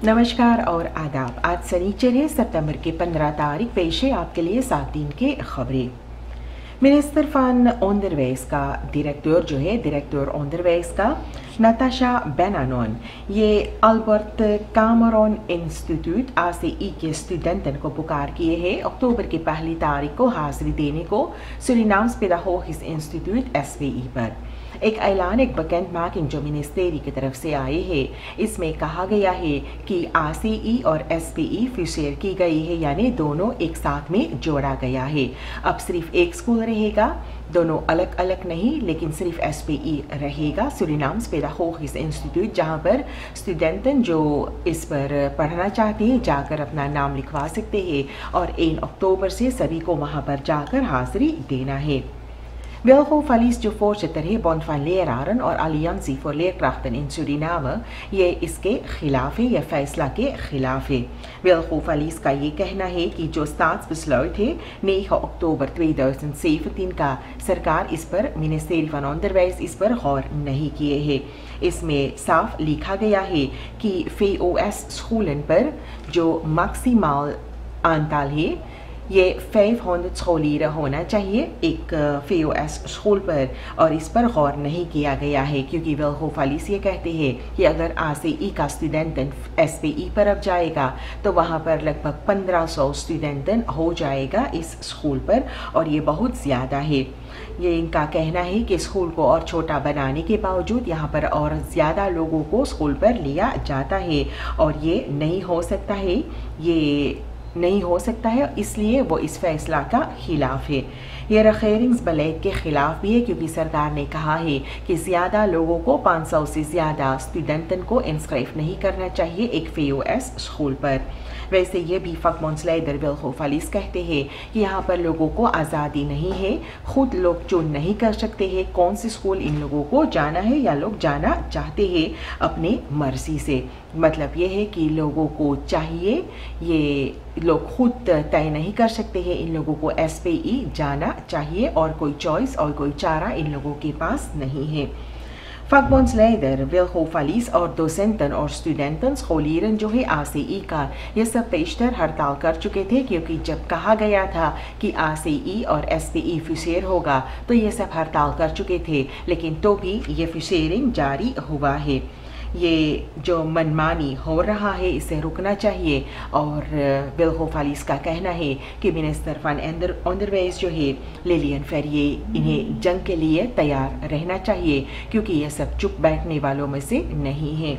नमस्कार और आदाब। आज शनिचर है, सितंबर की 15 तारीख। पेश है आपके लिए 7 दिन के खबरें। मिनिस्टर van onderwijs का डायरेक्टर onderwijs का नताशा बेनानोन ये अल्बर्ट कामरोन इंस्टीट्यूट ACE के स्टूडेंटन को पुकार किए हैं अक्टूबर की 1 तारीख को हाजिरी देने को सूरीनाम्स पेडागोगिsch इंस्टीट्यूट SPE पर। एक ऐलान, एक bekend making जो मिनिस्टेरी की तरफ से आए हैं, इसमें कहा गया है कि ACE और SPE फ्यूसेर की गई है, यानी दोनों एक साथ में जोड़ा गया है। अब सिर्फ एक स्कूल रहेगा, दोनों अलग अलग नहीं, लेकिन सिर्फ SPE रहेगा, सूरीनाम्स पेडागोगिsch इंस्टीट्यूट, जहां पर स्टूडेंटन जो इस पर पढ़ना चाहते हैं जाकर अपना नाम लिखवा सकते हैं और 1 अक्टूबर से सभी को वहां पर जाकर हाजिरी देना है। Welkom verlies जो voorzitter है बॉन्ड van leraren और Alliantie voor leerkrachten in Suriname, ये इसके खिलाफ है, यह फैसला के खिलाफ है। Welkom verlies का ये कहना है कि जो staatsbesluit है 9 अक्टूबर 2017 का, सरकार इस पर ministerie van onderwijs इस पर गौर नहीं किए है। इसमें साफ लिखा गया है कि VOS स्कूलन पर जो मैक्सिमल aantal है ये 500 scholieren होना चाहिए एक VOS स्कूल पर, और इस पर गौर नहीं किया गया है, क्योंकि Welkom verlies ये कहते हैं कि अगर ACE का स्टूडेंटन SPE पर अब जाएगा तो वहाँ पर लगभग 1500 स्टूडेंटन हो जाएगा इस स्कूल पर, और ये बहुत ज़्यादा है। ये इनका कहना है कि स्कूल को और छोटा बनाने के बावजूद यहाँ पर और ज़्यादा लोगों को स्कूल पर लिया जाता है, और ये नहीं हो सकता है, इसलिए वो इस फैसला का खिलाफ है। ये रखेरिंग्स बलेट के खिलाफ भी है, क्योंकि सरकार ने कहा है कि ज़्यादा लोगों को 500 से ज़्यादा स्टूडेंटन को इंस्क्राइब नहीं करना चाहिए एक VOS स्कूल पर। वैसे ये भी vakbondsleider Welkom verlies कहते हैं कि यहाँ पर लोगों को आज़ादी नहीं है, खुद लोग चुन नहीं कर सकते हैं कौन सी स्कूल इन लोगों को जाना है, या लोग जाना चाहते हैं अपनी मर्जी से। मतलब ये है कि लोगों को चाहिए, ये लोग खुद तय नहीं कर सकते हैं, इन लोगों को SPE जाना चाहिए और कोई चॉइस और कोई चारा इन लोगों के पास नहीं है। vakbondsleider Welkom verlies और docenten और स्टूडेंटन scholieren जो है ACE का, ये सब पेशतर हड़ताल कर चुके थे, क्योंकि जब कहा गया था कि ACE और SPE फ्यूसेर होगा तो ये सब हड़ताल कर चुके थे, लेकिन तो भी ये फ्यूसेरिंग जारी हुआ है। ये जो मनमानी हो रहा है इसे रुकना चाहिए, और Welkom verlies का कहना है कि मिनिस्टर van onderwijs जो है लिलियन फेरिये, इन्हें जंग के लिए तैयार रहना चाहिए, क्योंकि ये सब चुप बैठने वालों में से नहीं है।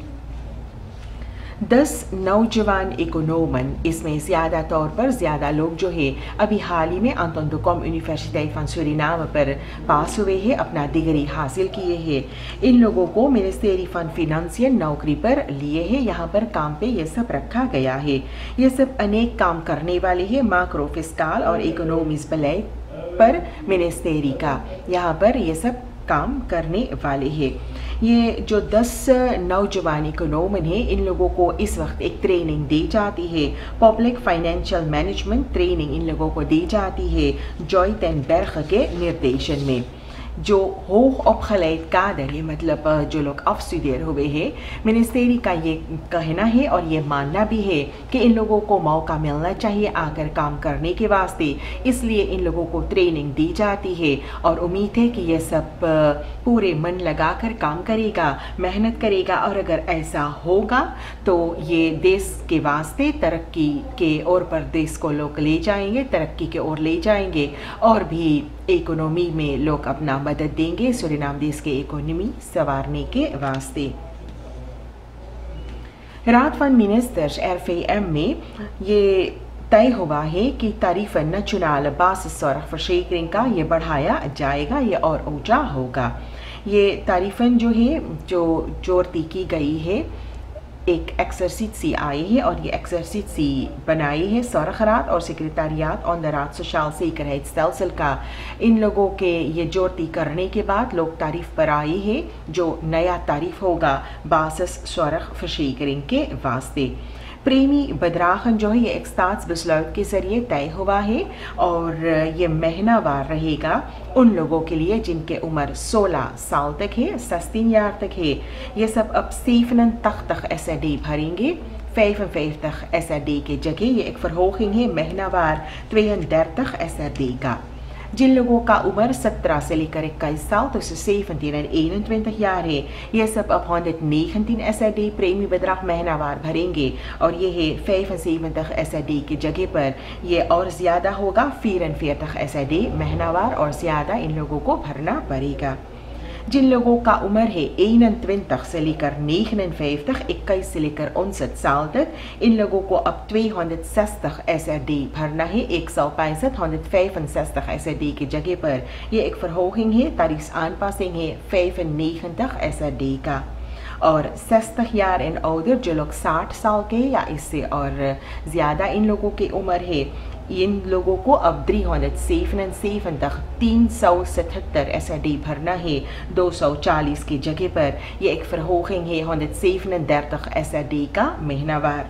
10 नौजवान इकोनोमन, इसमें ज़्यादा तौर पर ज़्यादा लोग जो है अभी हाल ही में Anton de Kom university van Suriname पर पास हुए हैं, अपना डिग्री हासिल किए हैं। इन लोगों को मिनिस्टेरी van फिनांसियल नौकरी पर लिए हैं, यहाँ पर काम पे ये सब रखा गया है। ये सब अनेक काम करने वाले हैं, माक्रो फिस्काल और इकोनॉमिक्स बलेट पर मिनिस्टेरी का यहाँ पर ये सब काम करने वाले हैं। ये जो 10 नौजवान इकोनॉमन हैं, इन लोगों को इस वक्त एक ट्रेनिंग दी जाती है, पब्लिक फाइनेंशियल मैनेजमेंट ट्रेनिंग इन लोगों को दी जाती है जॉय टेन बर्ग के निर्देशन में। जो होग opgeleid कादर, ये मतलब जो लोग अफस्टूडियर हुए हैं, मिनिस्टेरी का ये कहना है और ये मानना भी है कि इन लोगों को मौका मिलना चाहिए आकर काम करने के वास्ते, इसलिए इन लोगों को ट्रेनिंग दी जाती है, और उम्मीद है कि ये सब पूरे मन लगाकर काम करेगा, मेहनत करेगा, और अगर ऐसा होगा तो ये देश के वास्ते तरक्की के ओर पर देश को लोग ले जाएंगे, तरक्की के ओर ले जाएंगे, और भी इकोनॉमी में लोग अपना मदद देंगे सूरीनाम देश के इकोनॉमी संवारने के वास्ते। रात van ministers RVM में ये तय हुआ है कि तारीफन nationale basiszorgverzekering का ये बढ़ाया जाएगा, ये और ऊंचा होगा। ये तारीफन जो है जो जोड़ती की गई है, एक एक्सरसिटी आई है, और ये एक्सरसिटी बनाई है Zorgraad और सेक्रेटारियात onderraad सोशल zekerheidsstelsel का। इन लोगों के ये जोड़ती करने के बाद लोग तारीफ पर आई है, जो नया तारीफ होगा basiszorgverzekering के वास्ते। प्रेमी बदराखन जो है ये एक staatsbesluit के ज़रिए तय हुआ है, और ये महीनावार रहेगा उन लोगों के लिए जिनके उम्र 16 साल तक है, 16 jaar तक है। ये सब अब 87 SAD भरेंगे 55 SRD की जगह ये एक फरहोगिंग है महीनावार 32 SRD का। जिन लोगों का उम्र 17 से लेकर 21 साल tussen 17 en 21 jaar है, ये सब अब 119 SRD premiebedrag महीनावार भरेंगे और ये है 75 SRD की जगह पर ये और ज़्यादा होगा 44 SRD महीनावार और ज़्यादा इन लोगों को भरना पड़ेगा। जिन लोगों का उम्र है 21 से लेकर 59, 21 से लेकर 59 साल तक, इन लोगों को अब 260 SRD भरना है। 165 SRD की जगह पर ये एक verhoging है, तारीख aanpassing है 95 SRD का। और 60 jaar en ouder जो लोग 60 साल के या इससे और ज़्यादा इन लोगों की उम्र है, इन लोगों को अब 377 SRD भरना है 240 की जगह पर। ये एक verhoging है 137 SRD का महीनावार।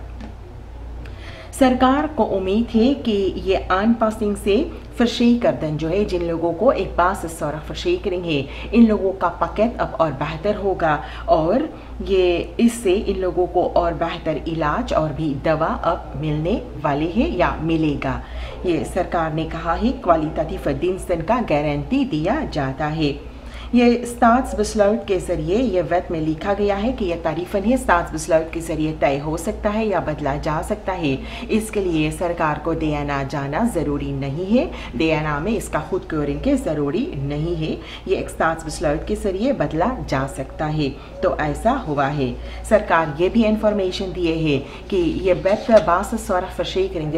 सरकार को उम्मीद है कि ये aanpassing से verzekerdden जो है, जिन लोगों को एक basiszorg verzekering है, इन लोगों का पैकेट अब और बेहतर होगा और ये इससे इन लोगों को और बेहतर इलाज और भी दवा अब मिलने वाले है या मिलेगा। ये सरकार ने कहा है क्वालिटेटिव diensten का गारंटी दिया जाता है। ये staatsbesluit के जरिए ये वेट में लिखा गया है कि यह तारीफन है staatsbesluit के जरिए तय हो सकता है या बदला जा सकता है। इसके लिए सरकार को देना जाना ज़रूरी नहीं है, देना में इसका खुद क्योरिंग के ज़रूरी नहीं है। ये एक staatsbesluit के जरिए बदला जा सकता है, तो ऐसा हुआ है। सरकार ये भी इंफॉर्मेशन दिए है कि ये वेट basiszorgverzekering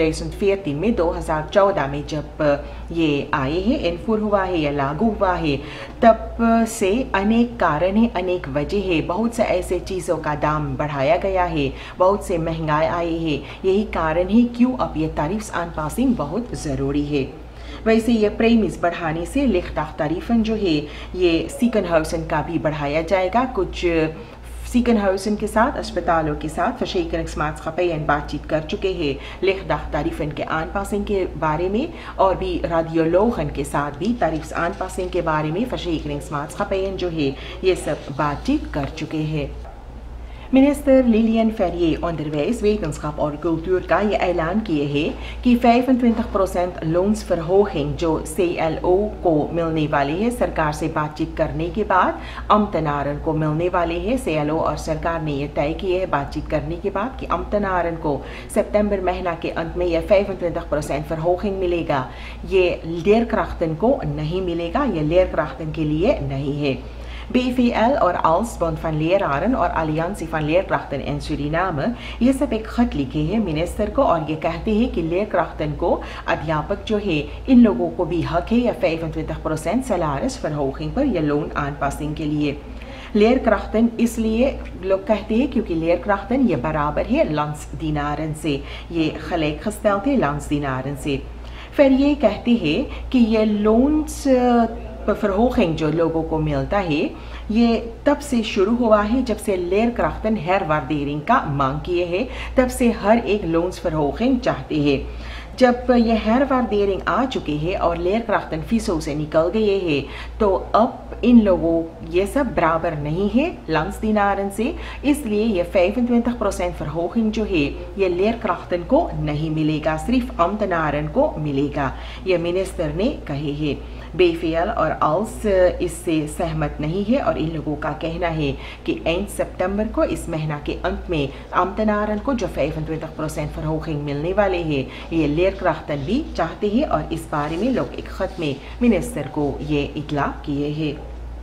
2014 में 2014 में जब ये आए हैं, इनफुर हुआ है या लागू हुआ है, तब से अनेक कारण है, अनेक वजह है, बहुत से ऐसे चीज़ों का दाम बढ़ाया गया है, बहुत से महंगाई आई है। यही कारण है क्यों अब ये तारीफ aanpassing बहुत ज़रूरी है। वैसे ये प्रीमियस बढ़ाने से लिखदार तारीफन जो है ये ziekenhuizen का भी बढ़ाया जाएगा। कुछ ziekenhuizen के साथ, अस्पतालों के साथ verzekeringsmaatschappijen बातचीत कर चुके हैं लिखदार तारीफन के aanpassing के बारे में और भी रेडियोलोगन के साथ भी तारीफ aanpassing के बारे में verzekeringsmaatschappijen जो है ये सब बातचीत कर चुके हैं। Minister Lilian Ferrier onderwijs, wetenschap और cultuur का ये ऐलान किए हैं कि 25% लोन्सverhoging जो CLO को मिलने वाली है, सरकार से बातचीत करने के बाद अम्तनारन को मिलने वाले है। CLO और सरकार ने ये तय किए है बातचीत करने के बाद कि अम्तनारन को सितंबर महीना के अंत में ये 25% verhoging मिलेगा। ये leerkrachten को नहीं मिलेगा, ये leerkrachten के लिए नहीं है। BVL और ALS Bond van Leraren और Alliantie van Leerkrachten in Suriname ये सब एक खत लिखे हैं मिनिस्टर को और ये कहते हैं कि leerkrachten को, अध्यापक जो है, इन लोगों को भी हक है या 25% salaris verhoging पर या लोन aanpassing के लिए। leerkrachten इसलिए लोग कहते हैं क्योंकि leerkrachten ये बराबर है landsdienaren से, ये gelijk gesteld है landsdienaren से। फिर ये कहते हैं कि ये लोन्स verhoging जो लोगों को मिलता है ये तब से शुरू हुआ है जब से leerkrachten herwaardering का मांग किए हैं, तब से हर एक लोन्स verhoging चाहते हैं। जब ये herwaardering आ चुके हैं और leerkrachten फीसों से निकल गए हैं, तो अब इन लोगों ये सब बराबर नहीं है landsdienaren से, इसलिए ये 25% verhoging जो है ये leerkrachten को नहीं मिलेगा, सिर्फ अम्तनारन को मिलेगा, ये मिनिस्टर ने कहे है। BVL और ALS इससे सहमत नहीं है और इन लोगों का कहना है कि एंड सितंबर को, इस महीना के अंत में, अम्तनारन को जो 25% verhoging मिलने वाले हैं ये leerkrachten भी चाहते हैं और इस बारे में लोग एक खत में मिनिस्टर को ये इतला किए हैं।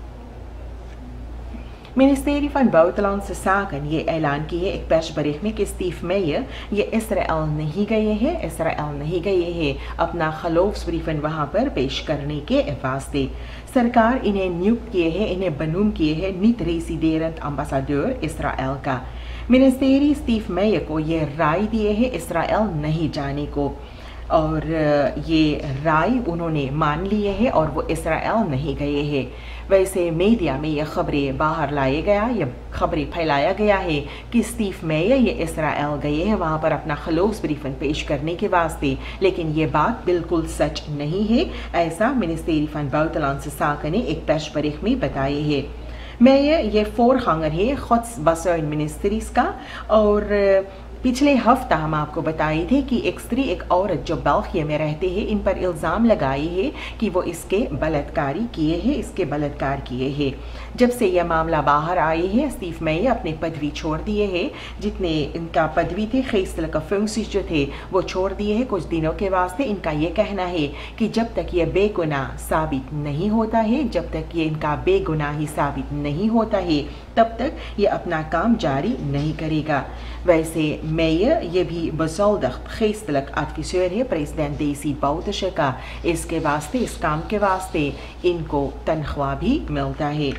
Ministerie van Buitenlandse Zaken ये ऐलान किए एक persbericht में कि स्टीव मेयर ये इसराइल नहीं गए हैं अपना geloofsbrieven वहाँ पर पेश करने के वास्ते। सरकार इन्हें नियुक्त किए हैं, इन्हें बनूम किए हैं niet residerend ambassadeur इसराइल का। मिनिस्टेरी स्टीव मेयर को ये राय दिए है इसराइल नहीं जाने को और ये राय उन्होंने मान लिए हैं और वो इसराइल नहीं गए हैं। वैसे मीडिया में ये खबरें बाहर लाया गया, ये खबरें फैलाया गया है कि स्टीव मेयर ये इसराइल गए हैं वहाँ पर अपना geloofsbrieven पेश करने के वास्ते, लेकिन ये बात बिल्कुल सच नहीं है, ऐसा Ministerie van Buitenlandse Zaken ने एक persbericht में बताए है। मैं ये फोरहांगर है खुद वसाइल मिनिस्ट्रीज का। और पिछले हफ्ता हम आपको बताए थे कि एक स्त्री एक औरत जो बल्खिया में रहते हैं इन पर इल्ज़ाम लगाए हैं कि वो इसके बलात्कारी किए हैं। जब से यह मामला बाहर आए हैं स्टीव मेयर अपने पदवी छोड़ दिए हैं। जितने इनका पदवी थे geestelijke functies जो थे वो छोड़ दिए हैं कुछ दिनों के वास्ते। इनका ये कहना है कि जब तक ये बेगुनाह साबित नहीं होता है, जब तक ये इनका बेगुनाही साबित नहीं होता है, तब तक ये अपना काम जारी नहीं करेगा। वैसे मेयर ये भी बज़ौलत geestelijk adviseur है प्रेसिडेंट डेसी बाउटशे का। इसके वास्ते, इस काम के वास्ते इनको तनख्वाह भी मिलता है।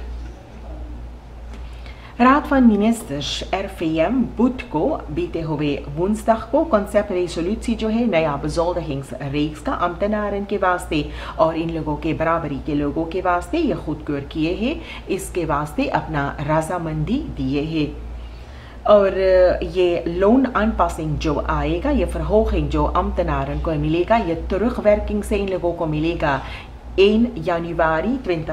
Raad van Ministers RVM बुध को बीते हुए woensdag को कॉन्सेप्ट रेजोल्यूसी जो है नया bezoldigingsreeks का ambtenaren के वास्ते और इन लोगों के बराबरी के लोगों के वास्ते ये खुदकुर किए हैं। इसके वास्ते अपना रजामंदी दिए हैं। और ये लोन aanpassing जो आएगा, ये verhoging जो ambtenaren को मिलेगा, ये terugwerking से इन लोगों को मिलेगा 1 जनवरी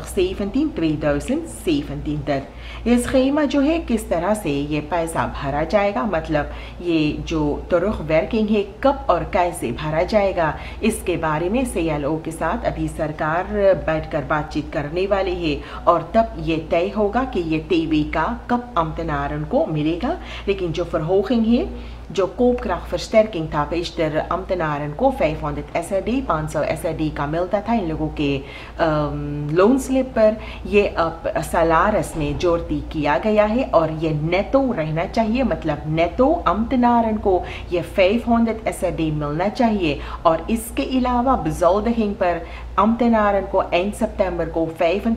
2017 तक। ये स्कीमा जो है किस तरह से ये पैसा भरा जाएगा, मतलब ये जो terugwerking है कब और कैसे भरा जाएगा, इसके बारे में CLO के साथ अभी सरकार बैठकर बातचीत करने वाली है और तब ये तय होगा कि ये TWK कब ambtenaren को मिलेगा। लेकिन जो verhoging है, जो koopkrachtversterking था पेशतर ambtenaren को 500 SRD 500 SRD का मिलता था इन लोगों के लोन स्लिप पर, ये अब सलारस में जोड़ती किया गया है और ये नेटो रहना चाहिए, मतलब नेटो ambtenaren को ये 500 SRD मिलना चाहिए। और इसके अलावा bezoldiging पर ambtenaren को 1 सितंबर को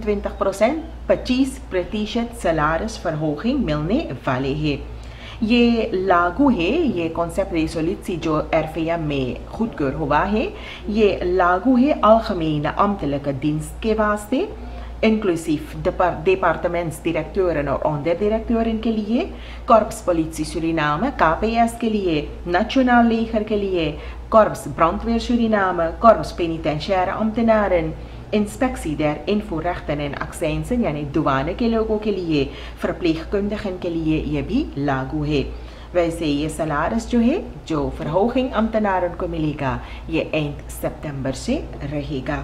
25% सलारस verhoging मिलने वाले हैं। ये लागू है, ये कॉन्सेप्ट रेजोल्यूसी जो RVM में खुदकुर हुआ है, ये लागू है algemene ambtelijke dienst के वास्ते, इंक्लूसिव departements directeuren और onderdirecteuren के लिए, Korps Politie Suriname KPS के लिए, Nationaal Leger के लिए, Korps Brandweer Suriname, Korps Penitentiaire Ambtenaren, इंस्पेक्सी der invoerrechten en accijnsen यानी douane के लोगों के लिए, verpleegkundigen के लिए ये भी लागू है। वैसे ये सलारस जो है, जो verhoging ambtenaren को मिलेगा, ये 1 सितंबर से रहेगा।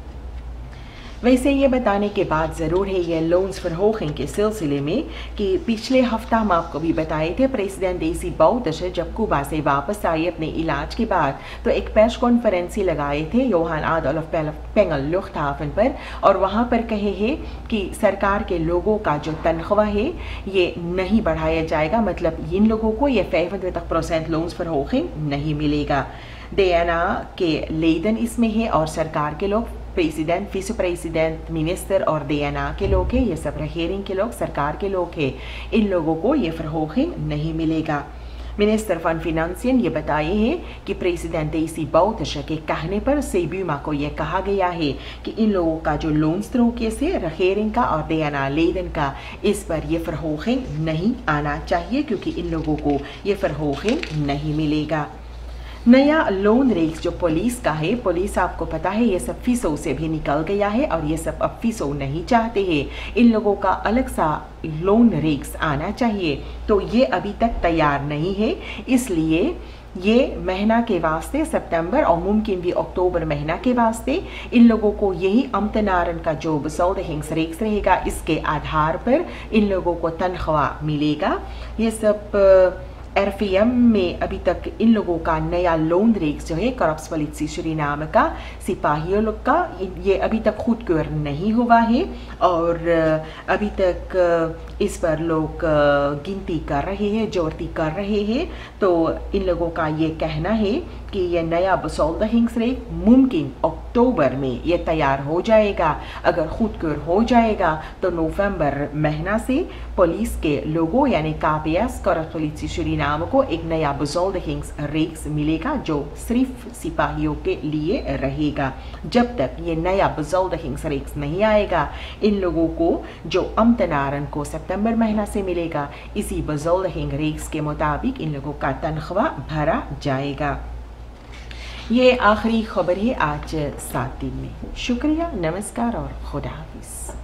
वैसे ये बताने के बाद ज़रूर है ये लोन्स verhoging के सिलसिले में कि पिछले हफ्ता हम आपको भी बताए थे प्रेसिडेंट डेसी बाउटशे जब कुबा से वापस आए अपने इलाज के बाद, तो एक प्रेस कॉन्फ्रेंस लगाए थे योहान आडोल्फ पेंगल लुफ्टहाfen पर, और वहाँ पर कहे हैं कि सरकार के लोगों का जो तनख्वाह है ये नहीं बढ़ाया जाएगा, मतलब इन लोगों को ये 25% लोन्स verhoging नहीं मिलेगा। DNA के लेदन इसमें है और सरकार के लोग, प्रेसिडेंट, विस प्रेसिडेंट, मिनिस्टर और DNA के लोग हैं, ये सब regering के लोग, सरकार के लोग हैं, इन लोगों को ये verhoging नहीं मिलेगा। मिनिस्टर फन फिनांसियन ये बताए हैं कि प्रेसिडेंट डेसी बाउटशे के कहने पर सेब्यूमा को यह कहा गया है कि इन लोगों का जो लोन स्ट्रोके से regering का और DNA लेदन का, इस पर ये verhoging नहीं आना चाहिए क्योंकि इन लोगों को ये verhoging नहीं मिलेगा। नया लोन रेक्स जो पुलिस का है, पुलिस आपको पता है ये सब फीसों से भी निकल गया है और ये सब अब फीसों नहीं चाहते हैं, इन लोगों का अलग सा लोन रेक्स आना चाहिए, तो ये अभी तक तैयार नहीं है। इसलिए ये महीना के वास्ते सितंबर और मुमकिन भी अक्टूबर महीना के वास्ते इन लोगों को यही ambtenaren का जो bezoldigingsreeks रहेगा, इसके आधार पर इन लोगों को तनख्वाह मिलेगा। ये सब RVM में अभी तक इन लोगों का नया लोन रेक्स जो है Korps Politie Suriname का, सिपाहियों लोग का, ये अभी तक खुदकुर नहीं हुआ है और अभी तक इस पर लोग गिनती कर रहे हैं, जोड़ती कर रहे हैं। तो इन लोगों का ये कहना है कि ये नया bezoldigingsreeks मुमकिन अक्टूबर में ये तैयार हो जाएगा। अगर खुदकुर हो जाएगा तो नवंबर महीना से पुलिस के लोगों यानी KPS Korps Politie Suriname को एक नया bezoldigingsreeks मिलेगा जो सिर्फ सिपाहियों के लिए रहेगा। जब तक ये नया bezoldigingsreeks नहीं आएगा, इन लोगों को जो ambtenaren को सितंबर महीना से मिलेगा, इसी bezoldigingsreeks के मुताबिक इन लोगों का तनख्वाह भरा जाएगा। ये आखिरी खबर है आज 7 दिन में। शुक्रिया, नमस्कार और खुदा हाफिज।